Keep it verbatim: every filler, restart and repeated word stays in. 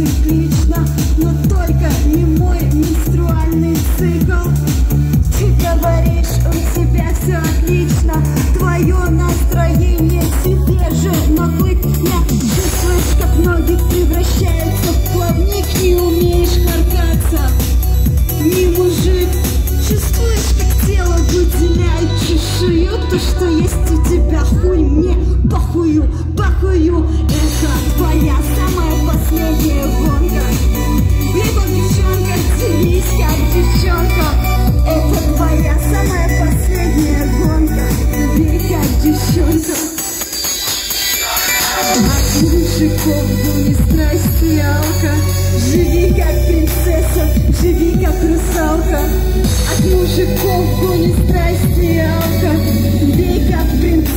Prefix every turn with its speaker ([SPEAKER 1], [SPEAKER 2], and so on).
[SPEAKER 1] циклично, но только не мой менструальный цикл. Ты говоришь, у тебя все отлично, твое настроение тебе же наклык. Я чувствуешь, как ноги превращаются в плавник, не умеешь каркаться. Не мужик, чувствуешь, как тело выделяет чешую. То, что есть у тебя, хуй мне похую, похую. Это твоя самая последняя гонка. Либо девчонка, делись как девчонка. Это твоя самая последняя гонка. Бей как девчонка. От мужиков гони страсть и алка. Живи как принцесса, живи как русалка. От мужиков гони страсть и алка. Бей как принцесса.